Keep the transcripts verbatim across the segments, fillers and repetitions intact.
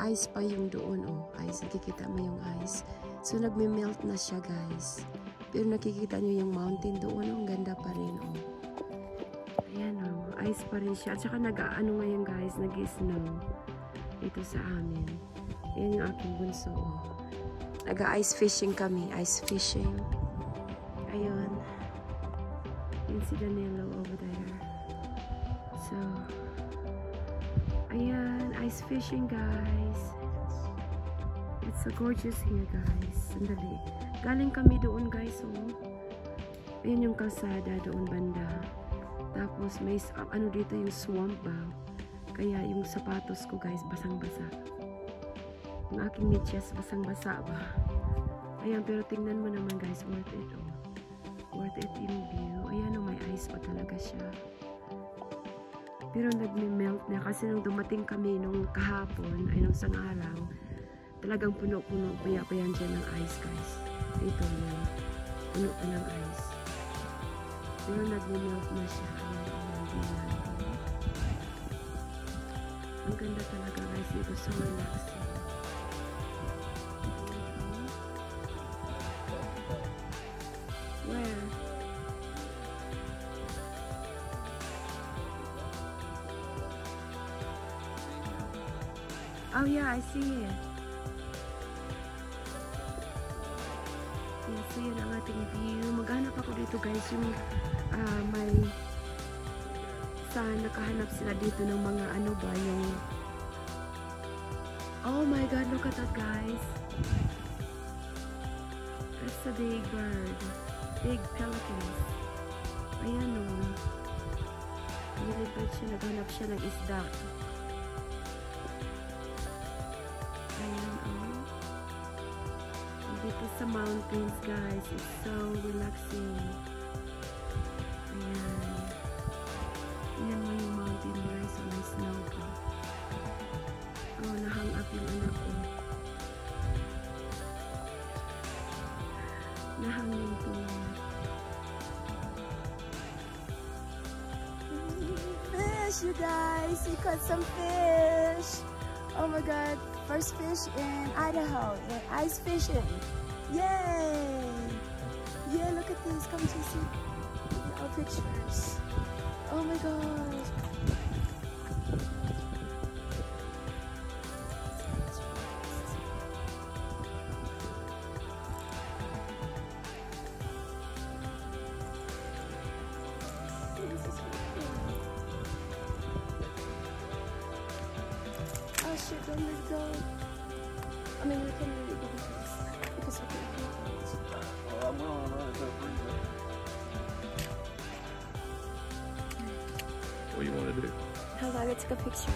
ice pa yung doon, oh. Ice, nakikita mo yung ice. So, nagme-melt na siya, guys. Pero nakikita nyo yung mountain doon, oh. Ang ganda pa rin, oh. Ayan, oh. Ice pa rin siya. At saka nag-ano ngayon, guys, nag-snow. Ito sa amin. Ayan yung aking bunso, oh. Nag-ice fishing kami. Ice fishing. Ayun. Yun si Danilo over there. So, ayan. Ice fishing, guys. It's so gorgeous here, guys. Sandali. Galing kami doon, guys, oh. Ayan yung kalsada doon banda. Tapos, may, ano dito yung swamp ba? Kaya yung sapatos ko, guys, basang-basa. Yung aking medyas, basang-basa ba? Ayan, pero tingnan mo naman, guys, worth it, oh. Worth it yung view. Ayan, oh, may ice pa talaga siya. Pero nagme-melt na kasi nung dumating kami nung kahapon, ay nung isang araw, talagang puno-puno pa yan dyan ng ice, guys. Ito yan. Puno pa ng ice. Pero nagme-melt na siya. Ayan, ayan, ayan. Ang ganda talaga, guys. Ito so relaxing. Where? Oh yeah, I see it. Yeah, so yun ang ating view. Maghanap ako dito, guys, yung uh, may sa nakahanap sila dito ng mga ano ba yung oh my god, look at that, guys. That's a big bird. Big pelicans. Ayan, o. Oh. Nilipad siya, naghanap siya ng isda. Ayan, o. Oh. Dito sa mountains, guys. It's so relaxing. Ayan. Ayan mo yung mountain, guys. So, may snow pa. Oh, nahang up yung anak ko. Nahangin po. Fish, you guys! We caught some fish! Oh my god! First fish in Idaho. In ice fishing. Yay! Yeah, look at this. Come to see our pictures. Oh my gosh! Oh shit, don't let go. I mean, we can really go because, because we can go. Well, I'm willing to run it over you. What do you want to do? Hold on, I took a picture.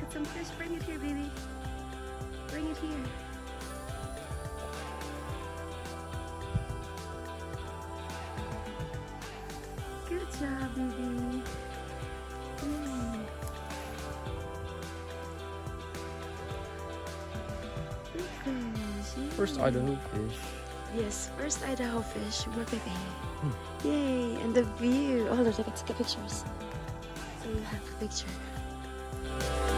Get some fish. Bring it here, baby. Bring it here. Good job, baby. Mm. Big fish. First Yay. Idaho fish. Yes, first Idaho fish. My baby. Yay! And the view. Oh, look, I can take pictures. So you have a picture.